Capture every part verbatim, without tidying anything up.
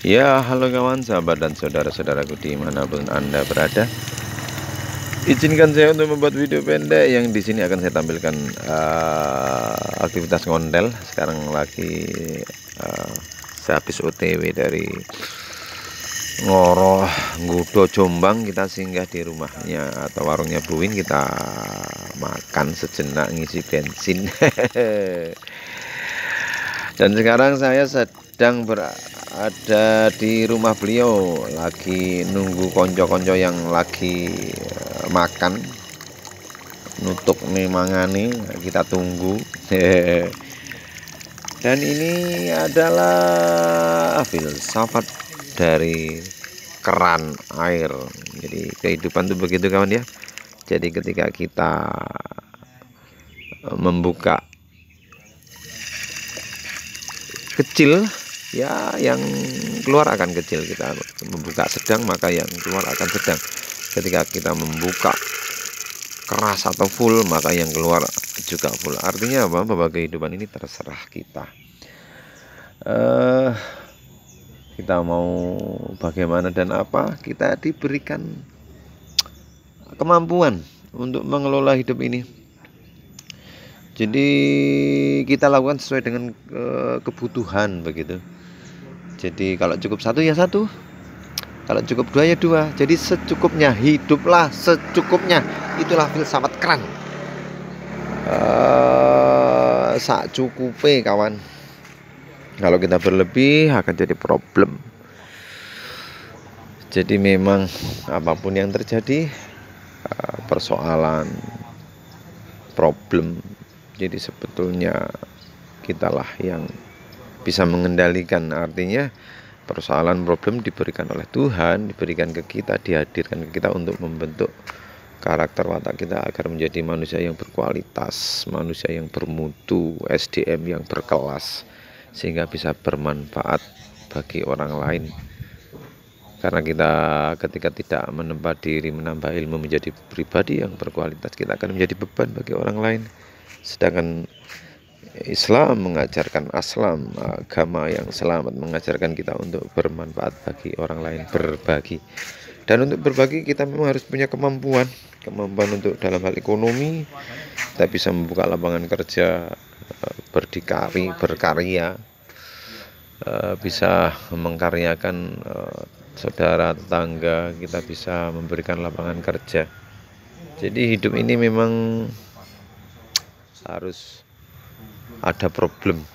Ya, halo kawan, sahabat dan saudara-saudaraku dimanapun Anda berada. Izinkan saya untuk membuat video pendek yang di sini akan saya tampilkan uh, aktivitas ngondel. Sekarang lagi uh, saya habis O T W dari Ngoro Ngudo Jombang. Kita singgah di rumahnya atau warungnya Bu Win, kita makan sejenak, ngisi bensin. Dan sekarang saya sedang berada di rumah beliau, lagi nunggu konco-konco yang lagi uh, makan nutuk nih mangani, kita tunggu. Dan ini adalah filsafat dari keran air. Jadi kehidupan tuh begitu kawan ya. Jadi ketika kita membuka kecil, ya yang keluar akan kecil. Kita membuka sedang, maka yang keluar akan sedang. Ketika kita membuka keras atau full, maka yang keluar juga full. Artinya apa? Bahwa kehidupan ini terserah kita. Uh, kita mau bagaimana dan apa, kita diberikan kemampuan untuk mengelola hidup ini. Jadi kita lakukan sesuai dengan uh, kebutuhan begitu. Jadi kalau cukup satu ya satu, kalau cukup dua ya dua. Jadi secukupnya, hiduplah secukupnya. Itulah filsafat keran. Uh, sak cukupe kawan. Kalau kita berlebih akan jadi problem. Jadi memang apapun yang terjadi, uh, persoalan, problem. Jadi sebetulnya kitalah yang bisa mengendalikan. Artinya persoalan problem diberikan oleh Tuhan, diberikan ke kita, dihadirkan ke kita untuk membentuk karakter watak kita agar menjadi manusia yang berkualitas, manusia yang bermutu, S D M yang berkelas, sehingga bisa bermanfaat bagi orang lain. Karena kita ketika tidak menempa diri, menambah ilmu menjadi pribadi yang berkualitas, kita akan menjadi beban bagi orang lain. Sedangkan Islam mengajarkan aslam, agama yang selamat, mengajarkan kita untuk bermanfaat bagi orang lain, berbagi. Dan untuk berbagi kita memang harus punya kemampuan, kemampuan untuk dalam hal ekonomi, kita bisa membuka lapangan kerja, berdikari, berkarya, bisa mengkaryakan saudara, tetangga, kita bisa memberikan lapangan kerja. Jadi hidup ini memang harus ada problem.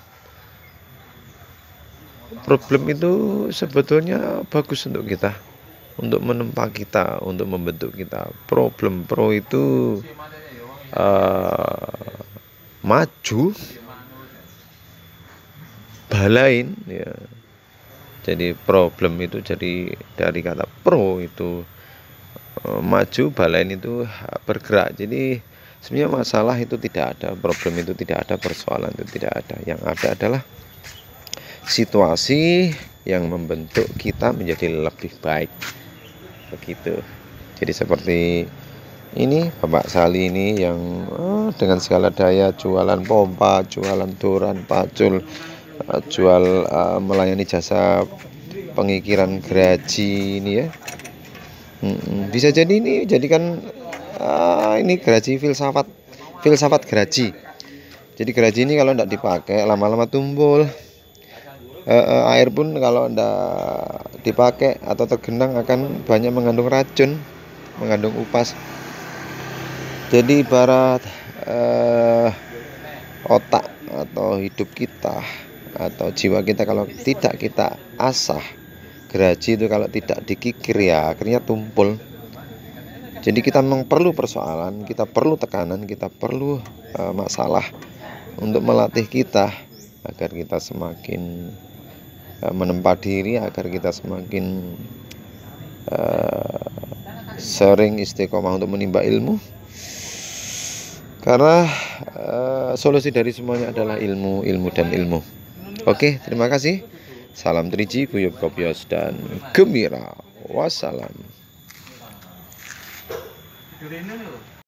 Problem itu sebetulnya bagus untuk kita, untuk menempa kita, untuk membentuk kita. Problem pro itu uh, maju, balain ya. Jadi problem itu jadi dari kata pro itu uh, maju, balain itu bergerak. Jadi sebenarnya masalah itu tidak ada, problem itu tidak ada, persoalan itu tidak ada. Yang ada adalah situasi yang membentuk kita menjadi lebih baik. Begitu. Jadi seperti ini Bapak Sali ini yang oh, dengan segala daya jualan pompa, jualan duran, pacul, uh, jual uh, melayani jasa pengikiran geraji ini ya. Hmm, bisa jadi ini jadikan Uh, ini geraji filsafat, filsafat geraji. Jadi geraji ini kalau tidak dipakai lama-lama tumpul. Uh, uh, air pun kalau tidak dipakai atau tergenang akan banyak mengandung racun, mengandung upas. Jadi ibarat uh, otak atau hidup kita atau jiwa kita kalau tidak kita asah, geraji itu kalau tidak dikikir ya akhirnya tumpul. Jadi kita memang perlu persoalan, kita perlu tekanan, kita perlu uh, masalah untuk melatih kita agar kita semakin uh, menempa diri, agar kita semakin uh, sering istiqomah untuk menimba ilmu. Karena uh, solusi dari semuanya adalah ilmu, ilmu dan ilmu. Oke, terima kasih. Salam Triji, Guyub Kopios dan Gembira. Wassalam.